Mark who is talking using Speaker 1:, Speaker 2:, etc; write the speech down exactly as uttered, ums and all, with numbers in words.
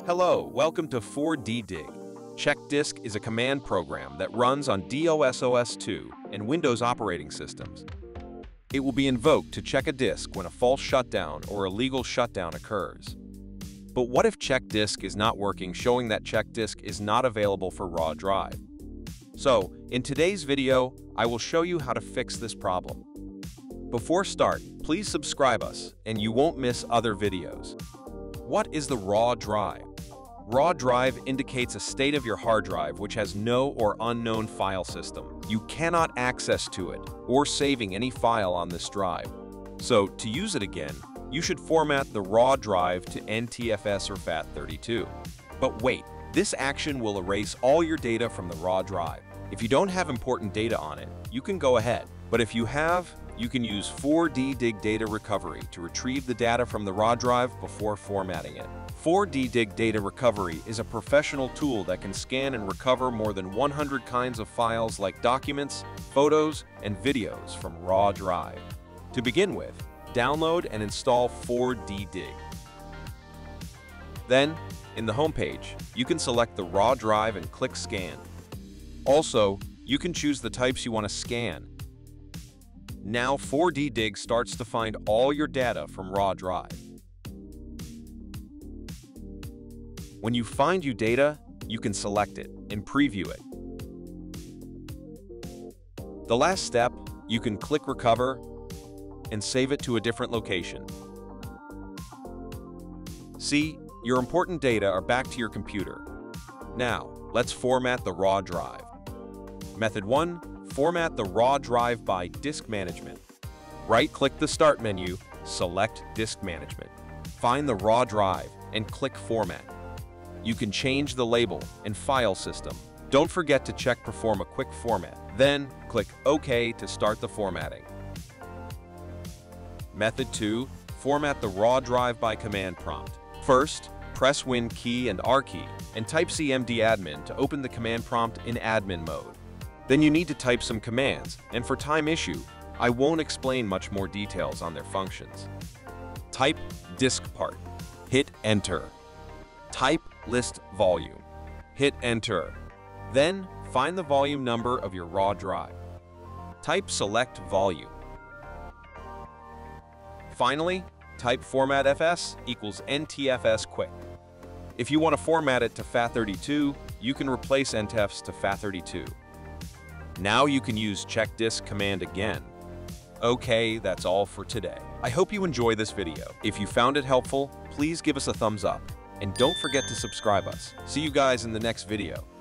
Speaker 1: Hello, welcome to four D dig. Check disk is a command program that runs on DOS O S two and Windows operating systems. It will be invoked to check a disk when a false shutdown or illegal shutdown occurs. But what if check disk is not working, showing that check disk is not available for raw drive? So, in today's video, I will show you how to fix this problem. Before start, please subscribe us and you won't miss other videos. What is the raw drive? Raw drive indicates a state of your hard drive which has no or unknown file system. You cannot access to it or saving any file on this drive. So, to use it again, you should format the raw drive to N T F S or FAT thirty-two. But wait, this action will erase all your data from the raw drive. If you don't have important data on it, you can go ahead. But if you have, you can use four D dig data recovery to retrieve the data from the raw drive before formatting it. four D dig data recovery is a professional tool that can scan and recover more than one hundred kinds of files like documents, photos, and videos from raw drive. To begin with, download and install four D dig. Then, in the home page, you can select the raw drive and click Scan. Also, you can choose the types you want to scan. Now four D dig starts to find all your data from raw drive. When you find your data, you can select it and preview it. The last step, you can click Recover and save it to a different location. See, your important data are back to your computer. Now, let's format the raw drive. Method one. Format the raw drive by Disk Management. Right-click the Start menu, select Disk Management. Find the raw drive and click Format. You can change the label and file system. Don't forget to check Perform a quick format. Then, click OK to start the formatting. Method two. Format the raw drive by command prompt. First, press Win key and R key and type cmdadmin to open the command prompt in admin mode. Then you need to type some commands, and for time issue, I won't explain much more details on their functions. Type disk part. Hit Enter. Type list volume. Hit Enter. Then, find the volume number of your raw drive. Type select volume. Finally, type format fs equals N T F S quick. If you want to format it to FAT thirty-two, you can replace N T F S to FAT thirty-two. Now you can use check disk command again. Okay, that's all for today. I hope you enjoy this video. If you found it helpful, please give us a thumbs up. And don't forget to subscribe us. See you guys in the next video.